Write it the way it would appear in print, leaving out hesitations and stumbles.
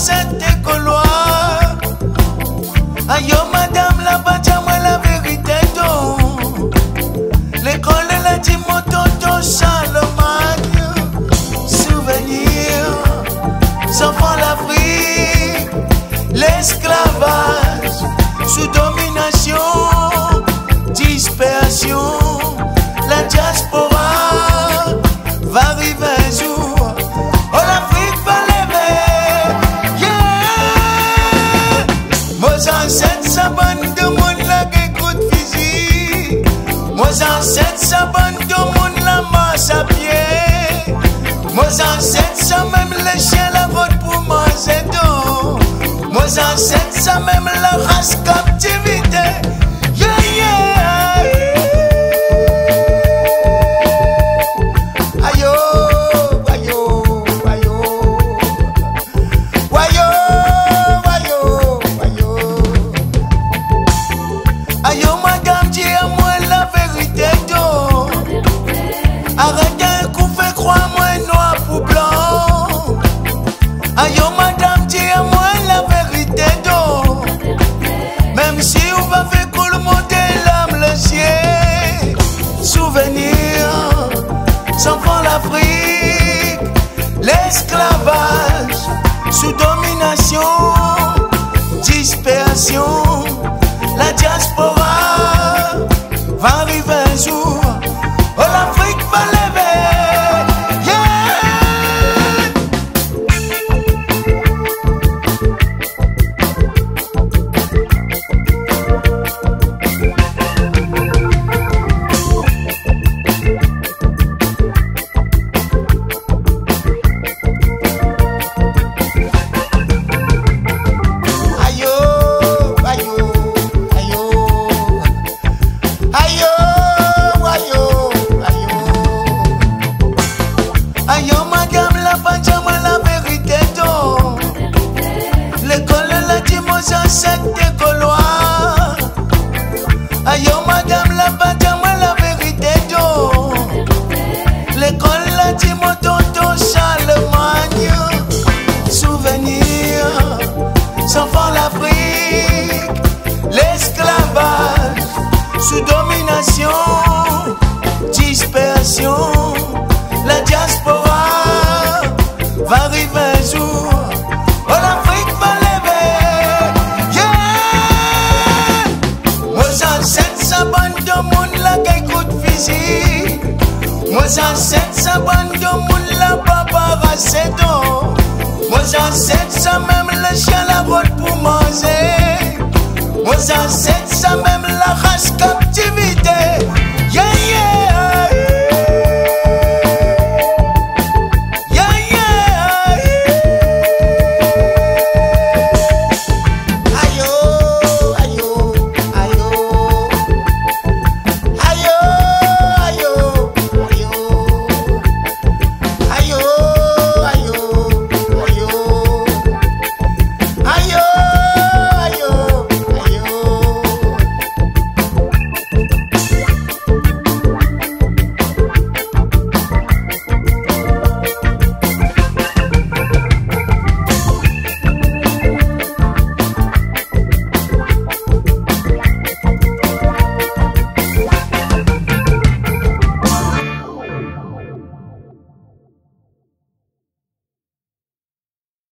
ancêtres des Gaulois. Aïe madame la badia moi la vérité donc. L'école la dit mon tonton Charlemagne. Souvenir, enfants l'Afrique, l'esclavage sous domination, dispersion, la diaspora va arriver un jour. Oh l'Afrique va lever, yeah. Moi ancêtres sa bande de monde la écoute physique. Moi ancêtres sa bande de monde la masse à pied. Moi ancêtres sa même les chiens la vote pour manger d'eau. Moi ancêtres sa même la race captivité. Yeah yeah. Ayo, ayo, ayo, ayo, ayo, ayo. Ayo madame dis à moi la vérité d'eau. Arrêtez qu'on fait croire moi noir pour blanc. Ayo madame dis à moi la vérité d'eau. Même si on va faire coule monter l'âme le ciel. Souvenir, enfants l'Afrique, l'esclavage sous domination, dispersion, la diaspora va arriver un jour. Oh l'Afrique va lever, yeah. Ayo, ayo, ayo, ayo, ayo, ayo. Ayo madame la pajama la vérité donc. L'école la dit moi ancêtres des Gaulois. Ayo madame la pajama la vérité donc. L'école la dit mon tonton Charlemagne. Souvenir, enfants l'Afrique, l'esclavage sous domination, dispersion, la diaspora va arriver un jour. Oh l'Afrique va lever, yeah. Moi ancêtres sa bande de monde la écoute physique. Moi ancêtres sa bande de monde la papa rassédo. Moi ancêtres sa même le chien la vote pour manger. Moi ancêtres sa même la race captivité, yeah yeah.